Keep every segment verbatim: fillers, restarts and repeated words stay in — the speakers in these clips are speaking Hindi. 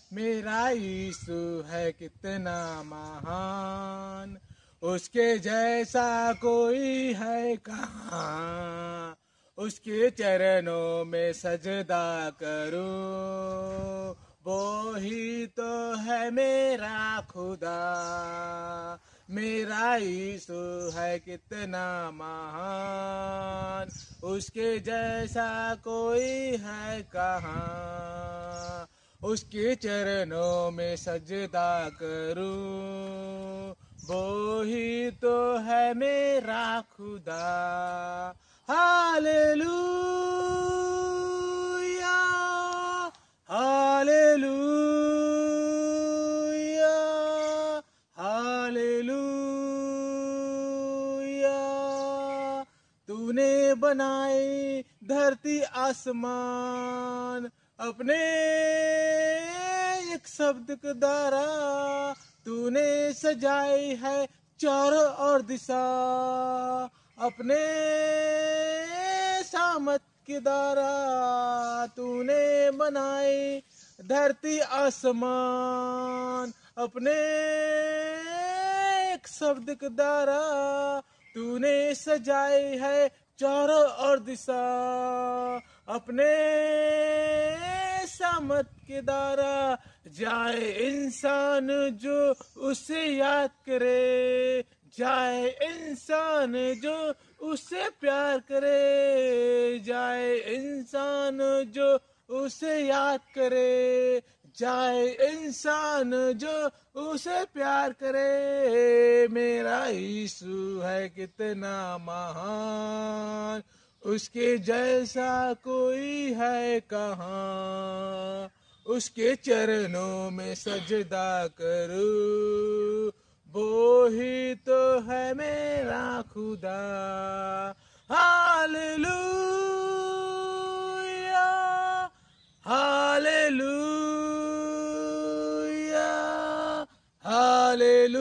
मेरा यीशु है कितना महान, उसके जैसा कोई है कहाँ। उसके चरणों में सजदा करूं, वो ही तो है मेरा खुदा। मेरा यीशु है कितना महान, उसके जैसा कोई है कहाँ। उसके चरणों में सजदा करूं, वो ही तो है मेरा खुदा। Hallelujah, hallelujah, hallelujah. तूने बनाई धरती आसमान अपने एक शब्द के द्वारा, तूने सजाई है चारों ओर दिशा अपने सामत के द्वारा। तूने बनाई धरती आसमान अपने एक शब्द के द्वारा, तूने सजाई है चारों ओर दिशा अपने सामत के द्वारा। जाए इंसान जो उसे याद करे, जाए इंसान जो उसे प्यार करे, जाए इंसान जो उसे याद करे, जाए इंसान जो उसे प्यार करे। मेरा यीशु है कितना महान, उसके जैसा कोई है कहाँ। उसके चरणों में सजदा करूं, वो ही तो है मेरा खुदा। Hallelujah, hallelujah, hallelujah.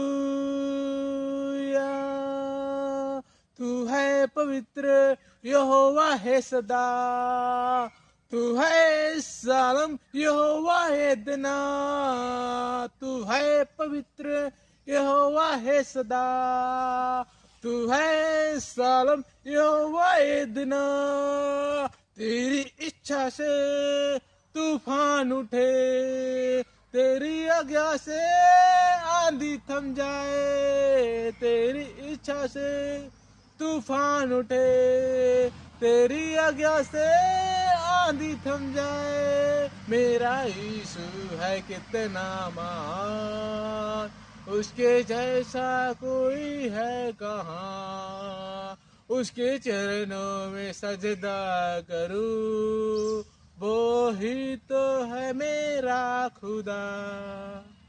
तू है पवित्र यहोवा है सदा, तू है सालम यहोवा है दना। तू है पवित्र यहोवा है सदा, तू है सालम यहोवा है दना। तेरी इच्छा से तूफान उठे, तेरी आज्ञा से आंधी थम जाए। तेरी इच्छा से तूफान उठे, तेरी आज्ञा से आंधी थम जाए। मेरा यीशु है कितना महान, उसके जैसा कोई है कहाँ। उसके चरणों में सजदा करूं, वो ही तो है मेरा खुदा।